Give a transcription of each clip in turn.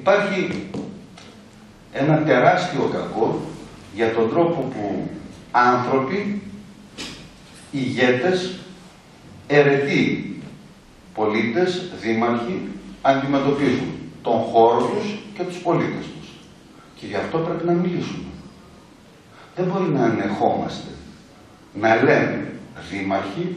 Υπάρχει ένα τεράστιο κακό για τον τρόπο που άνθρωποι, ηγέτες, αιρετοί πολίτες, δήμαρχοι, αντιμετωπίζουν τον χώρο τους και τους πολίτες τους. Και γι' αυτό πρέπει να μιλήσουμε. Δεν μπορεί να ανεχόμαστε να λέμε δήμαρχοι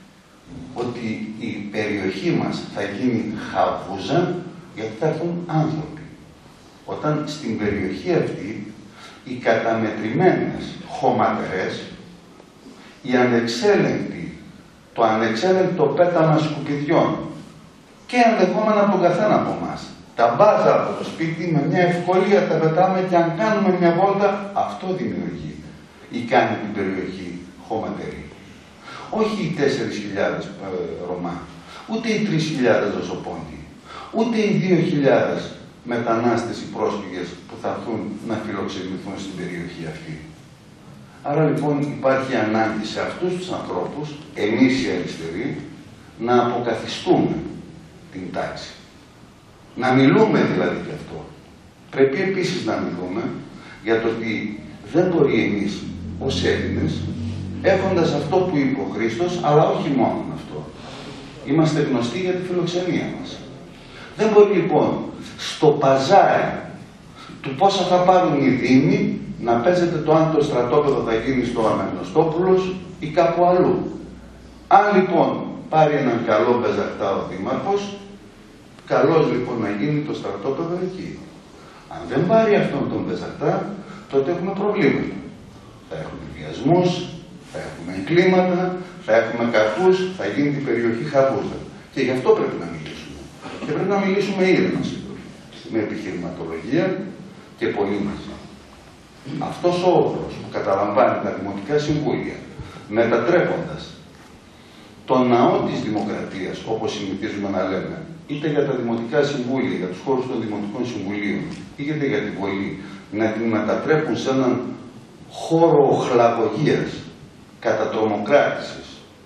ότι η περιοχή μας θα γίνει χαβούζα γιατί θα έρθουν άνθρωποι. Όταν στην περιοχή αυτή οι καταμετρημένες χωματερές, οι ανεξέλεγκτοι, το ανεξέλεγκτο πέταμα σκουπιδιών και ενδεχόμενα από τον καθένα από εμάς, τα μπάζα από το σπίτι με μια ευκολία τα πετάμε και αν κάνουμε μια βόλτα, αυτό δημιουργεί ή κάνει την περιοχή χωματερή. Όχι οι 4.000 Ρωμά, ούτε οι 3.000 Δοσοπόντιοι, ούτε οι 2.000 μετανάστες ή πρόσφυγες που θα έρθουν να φιλοξενηθούν στην περιοχή αυτή. Άρα λοιπόν υπάρχει ανάγκη σε αυτούς τους ανθρώπους, εμείς οι αριστεροί, να αποκαθιστούμε την τάξη. Να μιλούμε δηλαδή γι' αυτό. Πρέπει επίσης να μιλούμε για το ότι δεν μπορεί εμείς ως Έλληνες, έχοντας αυτό που είπε ο Χρήστος, αλλά όχι μόνο αυτό. Είμαστε γνωστοί για τη φιλοξενία μας. Δεν μπορεί λοιπόν στο παζάρι του πόσα θα πάρουν οι δήμοι να παίζετε το αν το στρατόπεδο θα γίνει στο Αναγνωστόπουλος ή κάπου αλλού. Αν λοιπόν πάρει έναν καλό μπεζακτά ο δήμαρχος, καλώς λοιπόν να γίνει το στρατόπεδο εκεί. Αν δεν πάρει αυτόν τον μπεζακτά, τότε έχουμε προβλήματα. Θα έχουμε βιασμούς, θα έχουμε εγκλήματα, θα έχουμε καρπούς, θα γίνει την περιοχή χαβούζα. Και γι' αυτό πρέπει να μιλήσουμε. Και πρέπει να μιλήσουμε ήρεμα, με επιχειρηματολογία και πολύ μαζί. Αυτός ο όρος που καταλαμβάνει τα δημοτικά συμβούλια, μετατρέποντας το ναό της δημοκρατίας, όπως συνηθίζουμε να λέμε, είτε για τα δημοτικά συμβούλια, για τους χώρους των δημοτικών συμβουλίων, είτε για την Βολή, να την μετατρέπουν σε έναν χώρο οχλαγωγίας, κατατρομοκράτησης,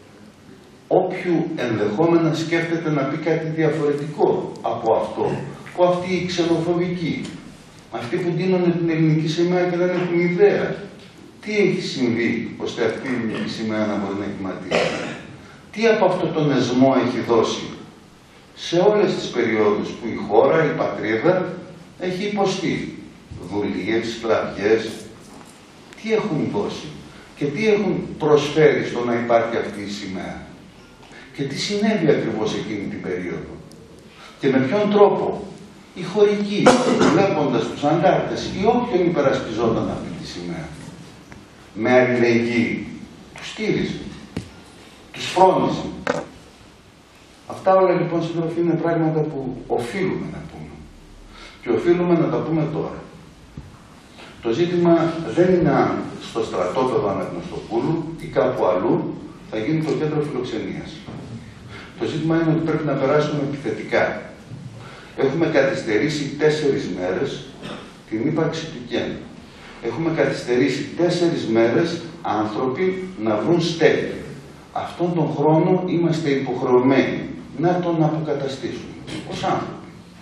όποιου ενδεχόμενα σκέφτεται να πει κάτι διαφορετικό από αυτό, που αυτοί οι ξενοφοβικοί, αυτοί που δίνουν την ελληνική σημαία και δεν έχουν ιδέα τι έχει συμβεί ώστε αυτή η ελληνική σημαία να μπορεί να κυματίσει. Τι από αυτό τον εσμό έχει δώσει σε όλες τις περιόδους που η χώρα, η πατρίδα, έχει υποστεί. Δουλείες, σκλαβιές, τι έχουν δώσει και τι έχουν προσφέρει στο να υπάρχει αυτή η σημαία. Και τι συνέβη ακριβώς εκείνη την περίοδο. Και με ποιον τρόπο οι χωρικοί, βλέποντας τους αντάρτες ή όποιον υπερασπιζόταν αυτή τη σημαία, με αλληλεγγύη, τους στήριζε, τους φρόνιζε. Αυτά όλα λοιπόν, σύντροφοι, είναι πράγματα που οφείλουμε να πούμε. Και οφείλουμε να τα πούμε τώρα. Το ζήτημα δεν είναι αν στο στρατόπεδο Αναγνωστοπούλου ή κάπου αλλού θα γίνει το κέντρο φιλοξενίας. Το ζήτημα είναι ότι πρέπει να περάσουμε επιθετικά. Έχουμε καθυστερήσει 4 μέρες την ύπαρξη του κέντρου. Έχουμε καθυστερήσει 4 μέρες άνθρωποι να βρουν στέγη. Αυτόν τον χρόνο είμαστε υποχρεωμένοι να τον αποκαταστήσουμε ως άνθρωποι.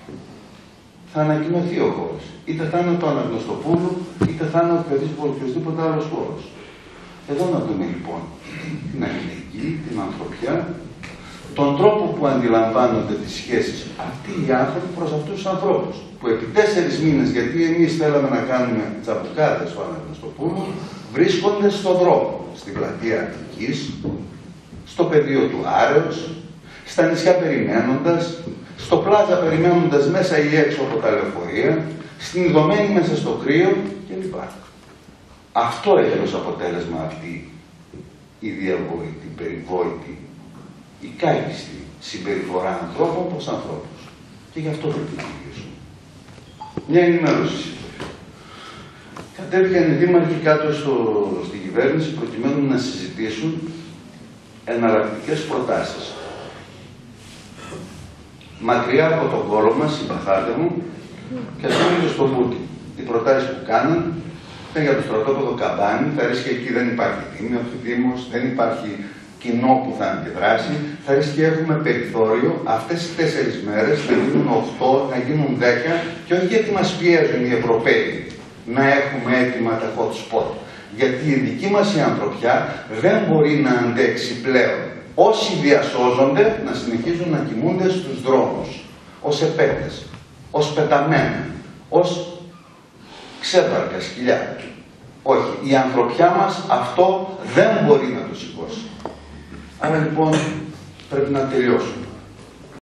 Θα ανακοινωθεί ο χώρος. Είτε θα είναι το Αναγνωστοπούλου, είτε θα είναι οποιοδήποτε άλλος χώρος. Εδώ να δούμε λοιπόν την αλληλεγγύη, την ανθρωπιά, τον τρόπο που αντιλαμβάνονται τις σχέσεις αυτοί οι άνθρωποι προς αυτούς τους ανθρώπους. Που επί 4 μήνες, γιατί εμείς θέλαμε να κάνουμε τσαμπουκάδες στο Αναγνωστοπούλου, βρίσκονται στον δρόμο, στην πλατεία Αττικής, στο πεδίο του Άρεως, στα νησιά περιμένοντας, στο πλάζα περιμένοντας μέσα ή έξω από τα λεωφορεία, στην Ιδωμένη μέσα στο κρύο κλπ. Αυτό έχει ως αποτέλεσμα αυτή η διαβόητη, περιβόητη, η κάκιστη συμπεριφορά ανθρώπων προς ανθρώπους. Και γι' αυτό πρέπει να μιλήσουμε. Μια ενημέρωση. Κατέβηκαν οι δήμαρχοι κάτω στην κυβέρνηση προκειμένου να συζητήσουν εναλλακτικές προτάσεις. Μακριά από τον κόλο μας, συμπαθάτε μου, και ας πούμε στο Βούτι. Οι προτάσεις που κάναν ήταν για το στρατόπεδο Καμπάνι, θα ρίσκε εκεί δεν υπάρχει δήμος, δεν υπάρχει κοινό που θα αντιδράσει, θα ρισκεύουμε περιθώριο αυτές τις 4 μέρες να γίνουν 8, να γίνουν 10 και όχι γιατί μας πιέζουν οι Ευρωπαίοι να έχουμε έτοιμα τα hot spot. Γιατί η δική μας η ανθρωπιά δεν μπορεί να αντέξει πλέον όσοι διασώζονται να συνεχίζουν να κοιμούνται στους δρόμους, ως επέτες, ως πεταμένα, ως ξέπαρκα σκυλιά. Όχι, η ανθρωπιά μας αυτό δεν μπορεί να το σηκώσει. Άρα λοιπόν πρέπει να τελειώσουμε.